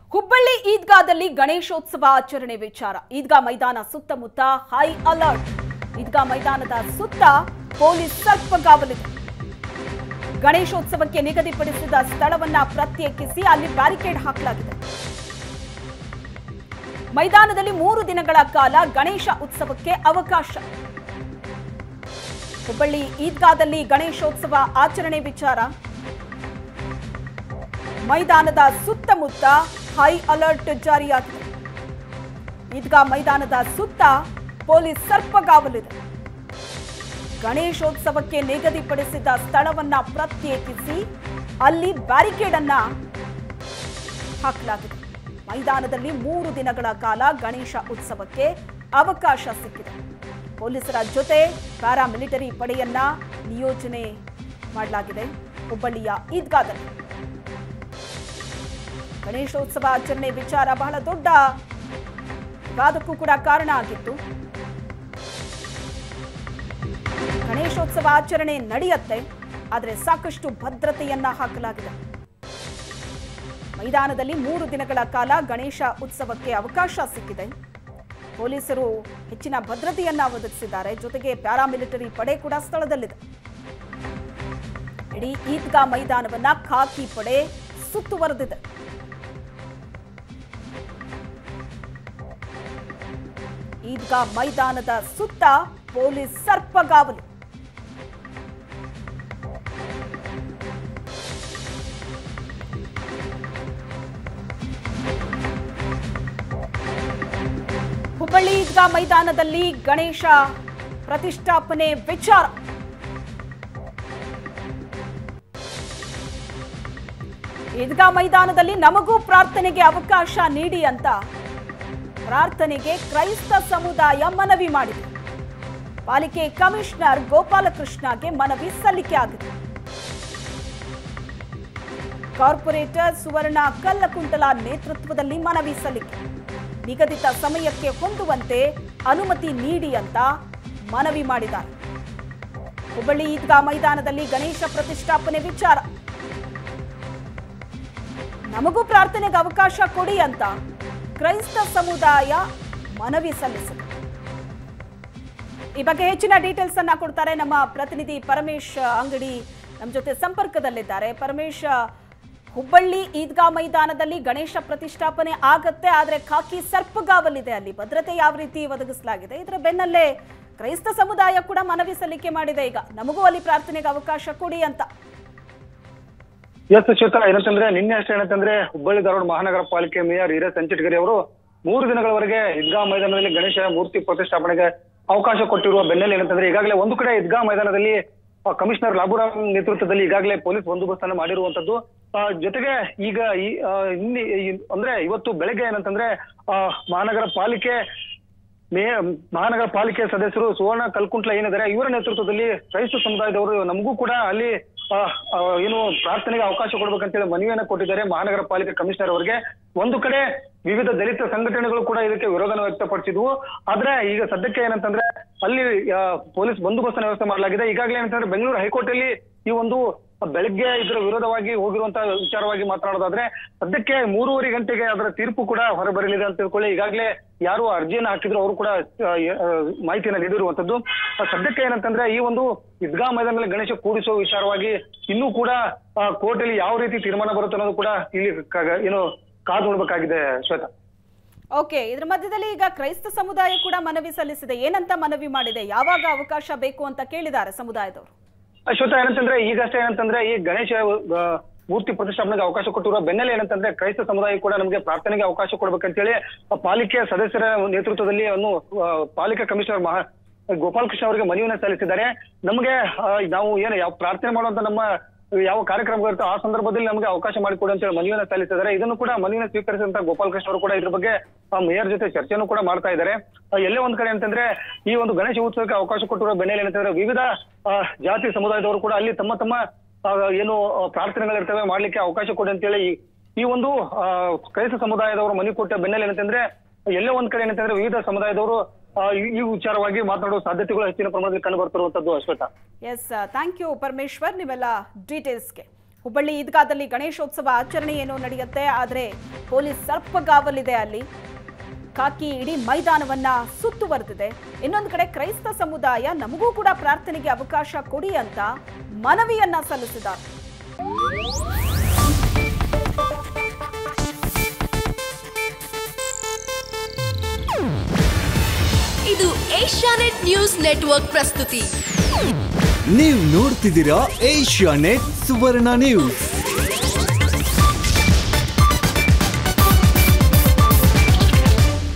ಹುಬ್ಬಳ್ಳಿ ಈದ್ಗಾದಲ್ಲಿ ಗಣೇಶೋತ್ಸವ ಆಚರಣೆ ವಿಚಾರ. ಈದ್ಗಾ ಮೈದಾನ ಸುತ್ತಮುತ್ತ ಹೈ ಅಲರ್ಟ್. ಈದ್ಗಾ ಮೈದಾನದ ಸುತ್ತ ಪೊಲೀಸ್ ಸರ್ಪಗಾವಲಿದೆ. ಗಣೇಶೋತ್ಸವಕ್ಕೆ ನಿಗದಿಪಡಿಸಿದ ಸ್ಥಳವನ್ನ ಪ್ರತ್ಯೇಕಿಸಿ ಅಲ್ಲಿ ಬ್ಯಾರಿಕೇಡ್ ಹಾಕಲಾಗಿದೆ. ಮೈದಾನದಲ್ಲಿ 3 ದಿನಗಳ ಕಾಲ ಗಣೇಶ ಉತ್ಸವಕ್ಕೆ ಅವಕಾಶ. ಹುಬ್ಬಳ್ಳಿ ಈದ್ಗಾದಲ್ಲಿ ಗಣೇಶೋತ್ಸವ ಆಚರಣೆ ವಿಚಾರ. ಮೈದಾನದ ಸುತ್ತಮುತ್ತ ಹೈ ಅಲರ್ಟ್ ಜಾರಿಯಾಗಿದೆ. ಈದ್ಗಾ ಮೈದಾನದ ಸುತ್ತ ಪೊಲೀಸ್ ಸರ್ಪಗಾವಲಿದೆ. ಗಣೇಶೋತ್ಸವಕ್ಕೆ ನಿಗದಿಪಡಿಸಿದ ಸ್ಥಳವನ್ನ ಪ್ರತ್ಯೇಕಿಸಿ ಅಲ್ಲಿ ಬ್ಯಾರಿಕೇಡ್ ಅನ್ನ ಹಾಕಲಾಗಿದೆ. ಮೈದಾನದಲ್ಲಿ 3 ದಿನಗಳ ಕಾಲ ಗಣೇಶ ಉತ್ಸವಕ್ಕೆ ಅವಕಾಶ ಸಿಕ್ಕಿದೆ. ಪೊಲೀಸರ ಜೊತೆ ಪ್ಯಾರಾಮಿಲಿಟರಿ ಪಡೆಯನ್ನ ನಿಯೋಜನೆ ಮಾಡಲಾಗಿದೆ. ಹುಬ್ಬಳ್ಳಿಯ ಈದ್ಗಾದಲ್ಲಿ ಗಣೇಶೋತ್ಸವ ಆಚರಣೆ ವಿಚಾರ ಬಹಳ ದೊಡ್ಡ ವಿವಾದಕ್ಕೂ ಕೂಡ ಕಾರಣ ಆಗಿತ್ತು. ಗಣೇಶೋತ್ಸವ ಆಚರಣೆ ನಡೆಯುತ್ತೆ, ಆದರೆ ಸಾಕಷ್ಟು ಭದ್ರತೆಯನ್ನ ಹಾಕಲಾಗಿದೆ. ಮೈದಾನದಲ್ಲಿ 3 ದಿನಗಳ ಕಾಲ ಗಣೇಶ ಉತ್ಸವಕ್ಕೆ ಅವಕಾಶ ಸಿಕ್ಕಿದೆ. ಪೊಲೀಸರು ಹೆಚ್ಚಿನ ಭದ್ರತೆಯನ್ನ ಒದಗಿಸಿದ್ದಾರೆ. ಜೊತೆಗೆ ಪ್ಯಾರಾಮಿಲಿಟರಿ ಪಡೆ ಕೂಡ ಸ್ಥಳದಲ್ಲಿದೆ. ಇಡೀ ಈದ್ಗಾ ಮೈದಾನವನ್ನ ಖಾಕಿ ಪಡೆ ಸುತ್ತುವರೆದಿದೆ. ಈದ್ಗಾ ಮೈದಾನದ ಸುತ್ತ ಪೊಲೀಸ್ ಸರ್ಪಗಾವಲು. ಹುಬ್ಬಳ್ಳಿ ಈದ್ಗಾ ಮೈದಾನದಲ್ಲಿ ಗಣೇಶ ಪ್ರತಿಷ್ಠಾಪನೆ ವಿಚಾರ. ಈದ್ಗಾ ಮೈದಾನದಲ್ಲಿ ನಮಗೂ ಪ್ರಾರ್ಥನೆಗೆ ಅವಕಾಶ ನೀಡಿ ಅಂತ ಪ್ರಾರ್ಥನೆಗೆ ಕ್ರೈಸ್ತ ಸಮುದಾಯ ಮನವಿ ಮಾಡಿದೆ. ಪಾಲಿಕೆ ಕಮಿಷನರ್ ಗೋಪಾಲಕೃಷ್ಣಗೆ ಮನವಿ ಸಲ್ಲಿಕೆ ಆಗಿದೆ. ಕಾರ್ಪೊರೇಟರ್ ಸುವರ್ಣ ಕಲ್ಲಕುಂಟಲ ನೇತೃತ್ವದಲ್ಲಿ ಮನವಿ ಸಲ್ಲಿಕೆ. ನಿಗದಿತ ಸಮಯಕ್ಕೆ ಹೊಂದುವಂತೆ ಅನುಮತಿ ನೀಡಿ ಅಂತ ಮನವಿ ಮಾಡಿದ್ದಾರೆ. ಹುಬ್ಬಳ್ಳಿ ಈದ್ಗಾ ಮೈದಾನದಲ್ಲಿ ಗಣೇಶ ಪ್ರತಿಷ್ಠಾಪನೆ ವಿಚಾರ. ನಮಗೂ ಪ್ರಾರ್ಥನೆಗೆ ಅವಕಾಶ ಕೊಡಿ ಅಂತ ಕ್ರೈಸ್ತ ಸಮುದಾಯ ಮನವಿ ಸಲ್ಲಿಸಿದೆ. ಈ ಬಗ್ಗೆ ಹೆಚ್ಚಿನ ಡೀಟೇಲ್ಸ್ ಅನ್ನ ಕೊಡ್ತಾರೆ ನಮ್ಮ ಪ್ರತಿನಿಧಿ ಪರಮೇಶ್ ಅಂಗಡಿ ನಮ್ಮ ಜೊತೆ ಸಂಪರ್ಕದಲ್ಲಿದ್ದಾರೆ. ಪರಮೇಶ್, ಹುಬ್ಬಳ್ಳಿ ಈದ್ಗಾ ಮೈದಾನದಲ್ಲಿ ಗಣೇಶ ಪ್ರತಿಷ್ಠಾಪನೆ ಆಗತ್ತೆ, ಆದ್ರೆ ಖಾಕಿ ಸರ್ಪಗಾವಲಿದೆ. ಅಲ್ಲಿ ಭದ್ರತೆ ಯಾವ ರೀತಿ ಒದಗಿಸಲಾಗಿದೆ? ಇದರ ಬೆನ್ನಲ್ಲೇ ಕ್ರೈಸ್ತ ಸಮುದಾಯ ಕೂಡ ಮನವಿ ಸಲ್ಲಿಕೆ ಮಾಡಿದೆ. ಈಗ ನಮಗೂ ಅಲ್ಲಿ ಪ್ರಾರ್ಥನೆಗೆ ಅವಕಾಶ ಕೊಡಿ ಅಂತ. ಎಸ್ ಶ್ವೇತಾ, ಏನಂತಂದ್ರೆ ನಿನ್ನೆ ಅಷ್ಟೇ ಏನಂತಂದ್ರೆ ಹುಬ್ಬಳ್ಳಿ ಧಾರವಾಡ ಮಹಾನಗರ ಪಾಲಿಕೆ ಮೇಯರ್ ಹಿರೇಶ್ ಸಂಚಿಟಗಿರಿ ಅವರು 3 ದಿನಗಳವರೆಗೆ ಈದ್ಗಾ ಮೈದಾನದಲ್ಲಿ ಗಣೇಶ ಮೂರ್ತಿ ಪ್ರತಿಷ್ಠಾಪನೆಗೆ ಅವಕಾಶ ಕೊಟ್ಟಿರುವ ಬೆನ್ನಲ್ಲೇ ಏನಂತಂದ್ರೆ ಈಗಾಗಲೇ ಒಂದು ಕಡೆ ಈದ್ಗಾ ಮೈದಾನದಲ್ಲಿ ಕಮಿಷನರ್ ಲಾಬುರಾವ್ ನೇತೃತ್ವದಲ್ಲಿ ಈಗಾಗಲೇ ಪೊಲೀಸ್ ಬಂದೋಬಸ್ತನ್ನು ಮಾಡಿರುವಂತದ್ದು. ಜೊತೆಗೆ ಈಗ ಅಂದ್ರೆ ಇವತ್ತು ಬೆಳಗ್ಗೆ ಏನಂತಂದ್ರೆ ಮಹಾನಗರ ಪಾಲಿಕೆ ಸದಸ್ಯರು ಸುವರ್ಣ ಕಲ್ಕುಂಟ್ಲ ಏನಿದ್ದಾರೆ ಇವರ ನೇತೃತ್ವದಲ್ಲಿ ಕ್ರೈಸ್ತ ಸಮುದಾಯದವರು ನಮಗೂ ಕೂಡ ಅಲ್ಲಿ ಏನು ಪ್ರಾರ್ಥನೆಗೆ ಅವಕಾಶ ಕೊಡ್ಬೇಕಂತೇಳಿ ಮನವಿಯನ್ನ ಕೊಟ್ಟಿದ್ದಾರೆ ಮಹಾನಗರ ಪಾಲಿಕೆ ಕಮಿಷನರ್ ಅವರಿಗೆ. ಒಂದು ಕಡೆ ವಿವಿಧ ದಲಿತ ಸಂಘಟನೆಗಳು ಕೂಡ ಇದಕ್ಕೆ ವಿರೋಧನ ವ್ಯಕ್ತಪಡಿಸಿದ್ವು. ಆದ್ರೆ ಈಗ ಸದ್ಯಕ್ಕೆ ಏನಂತಂದ್ರೆ ಅಲ್ಲಿ ಪೊಲೀಸ್ ಬಂದೋಬಸ್ತನ್ನ ವ್ಯವಸ್ಥೆ ಮಾಡಲಾಗಿದೆ. ಈಗಾಗಲೇ ಏನಂತಂದ್ರೆ ಬೆಂಗಳೂರು ಹೈಕೋರ್ಟ್ ಅಲ್ಲಿ ಈ ಒಂದು ಬೆಳಗ್ಗೆ ಇದರ ವಿರೋಧವಾಗಿ ಹೋಗಿರುವಂತಹ ವಿಚಾರವಾಗಿ ಮಾತನಾಡೋದಾದ್ರೆ ಸದ್ಯಕ್ಕೆ 3:30 ಗಂಟೆಗೆ ಅದರ ತೀರ್ಪು ಕೂಡ ಹೊರಬರಲಿದೆ ಅಂತ ತಿಳ್ಕೊಳ್ಳಿ. ಈಗಾಗಲೇ ಯಾರು ಅರ್ಜಿಯನ್ನು ಹಾಕಿದ್ರು ಅವರು ಕೂಡ ಮಾಹಿತಿಯನ್ನ ನೀಡಿರುವಂತದ್ದು. ಸದ್ಯಕ್ಕೆ ಏನಂತಂದ್ರೆ ಈ ಒಂದು ಈದ್ಗಾ ಮೈದಾನದಲ್ಲಿ ಗಣೇಶ ಕೂಡಿಸುವ ವಿಚಾರವಾಗಿ ಇನ್ನೂ ಕೂಡ ಕೋರ್ಟ್ ಅಲ್ಲಿ ಯಾವ ರೀತಿ ತೀರ್ಮಾನ ಬರುತ್ತೆ ಅನ್ನೋದು ಕೂಡ ಇಲ್ಲಿ ಏನು ಕಾದು ನೋಡ್ಬೇಕಾಗಿದೆ ಶ್ವೇತಾ. ಓಕೆ, ಇದ್ರ ಮಧ್ಯದಲ್ಲಿ ಈಗ ಕ್ರೈಸ್ತ ಸಮುದಾಯ ಕೂಡ ಮನವಿ ಸಲ್ಲಿಸಿದೆ. ಏನಂತ ಮನವಿ ಮಾಡಿದೆ? ಯಾವಾಗ ಅವಕಾಶ ಬೇಕು ಅಂತ ಕೇಳಿದ್ದಾರೆ ಸಮುದಾಯದವರು? ಶ್ವೇತಾ, ಏನಂತಂದ್ರೆ ಈಗಷ್ಟೇ ಏನಂತಂದ್ರೆ ಈ ಗಣೇಶ ಮೂರ್ತಿ ಪ್ರತಿಷ್ಠಾಪನೆಗೆ ಅವಕಾಶ ಕೊಟ್ಟಿರುವ ಬೆನ್ನಲ್ಲೇ ಏನಂತಂದ್ರೆ ಕ್ರೈಸ್ತ ಸಮುದಾಯ ಕೂಡ ನಮಗೆ ಪ್ರಾರ್ಥನೆಗೆ ಅವಕಾಶ ಕೊಡ್ಬೇಕಂತೇಳಿ ಪಾಲಿಕೆ ಸದಸ್ಯರ ನೇತೃತ್ವದಲ್ಲಿ ಪಾಲಿಕೆ ಕಮಿಷನರ್ ಗೋಪಾಲಕೃಷ್ಣ ಅವರಿಗೆ ಮನವಿಯನ್ನು ಸಲ್ಲಿಸಿದ್ದಾರೆ. ನಮಗೆ ನಾವು ಯಾವ ಪ್ರಾರ್ಥನೆ ಮಾಡುವಂತ ನಮ್ಮ ಯಾವ ಕಾರ್ಯಕ್ರಮ ಇರುತ್ತೋ ಆ ಸಂದರ್ಭದಲ್ಲಿ ನಮಗೆ ಅವಕಾಶ ಮಾಡಿಕೊಡಿ ಅಂತ ಹೇಳಿ ಮನವಿಯನ್ನು ಸಲ್ಲಿಸಿದ್ದಾರೆ. ಇದನ್ನು ಕೂಡ ಮನವಿಯನ್ನು ಸ್ವೀಕರಿಸಿದಂತ ಗೋಪಾಲಕೃಷ್ಣ ಅವರು ಕೂಡ ಇದ್ರ ಬಗ್ಗೆ ಮೇಯರ್ ಜೊತೆ ಚರ್ಚೆಯನ್ನು ಕೂಡ ಮಾಡ್ತಾ ಇದ್ದಾರೆ. ಎಲ್ಲೇ ಒಂದ್ ಕಡೆ ಅಂತಂದ್ರೆ ಈ ಒಂದು ಗಣೇಶ ಉತ್ಸವಕ್ಕೆ ಅವಕಾಶ ಕೊಟ್ಟಿರುವ ಬೆನ್ನಲ್ಲೇ ಏನಂತಂದ್ರೆ ವಿವಿಧ ಜಾತಿ ಸಮುದಾಯದವರು ಕೂಡ ಅಲ್ಲಿ ತಮ್ಮ ಏನು ಪ್ರಾರ್ಥನೆಗಳಿರ್ತವೆ ಮಾಡ್ಲಿಕ್ಕೆ ಅವಕಾಶ ಕೊಡಿ ಅಂತೇಳಿ ಈ ಒಂದು ಕ್ರೈಸ್ತ ಸಮುದಾಯದವರು ಮನವಿ ಕೊಟ್ಟ ಬೆನ್ನಲ್ಲೇ ಏನಂತಂದ್ರೆ ಎಲ್ಲೇ ಒಂದ್ ಕಡೆ ಏನಂತಂದ್ರೆ ವಿವಿಧ ಸಮುದಾಯದವರು ಈ ವಿಚಾರವಾಗಿ ಮಾತನಾಡುವ ಸಾಧ್ಯತೆಗಳು ಹೆಚ್ಚಿನ ಪ್ರಮಾಣದಲ್ಲಿ ಕಂಡು ಬರ್ತಿರುವಂತದ್ದು. Ashweta. Yes, thank you Parameshwar, ನೀವೆಲ್ಲ ಡೀಟೇಲ್ಸ್ಗೆ. ಹುಬ್ಬಳ್ಳಿ ಈದ್ಗಾದಲ್ಲಿ ಗಣೇಶೋತ್ಸವ ಆಚರಣೆ ಏನೋ ನಡೆಯುತ್ತೆ, ಆದರೆ ಪೊಲೀಸ್ ಸರ್ಪಗಾವಲಿದೆ. ಅಲ್ಲಿ ಕಾಕಿ ಇಡೀ ಮೈದಾನವನ್ನ ಸುತ್ತುವರೆದಿದೆ. ಇನ್ನೊಂದು ಕಡೆ ಕ್ರೈಸ್ತ ಸಮುದಾಯ ನಮಗೂ ಕೂಡ ಪ್ರಾರ್ಥನೆಗೆ ಅವಕಾಶ ಕೊಡಿ ಅಂತ ಮನವಿಯನ್ನ ಸಲ್ಲಿಸಿದ್ದಾರೆ. ಇದು ಏಷ್ಯಾನೆಟ್ ನ್ಯೂಸ್ ನೆಟ್ವರ್ಕ್ ಪ್ರಸ್ತುತಿ. ನೀವು ನೋಡ್ತಿದ್ದೀರಾ ಏಷ್ಯಾನೆಟ್ ಸುವರ್ಣ ನ್ಯೂಸ್.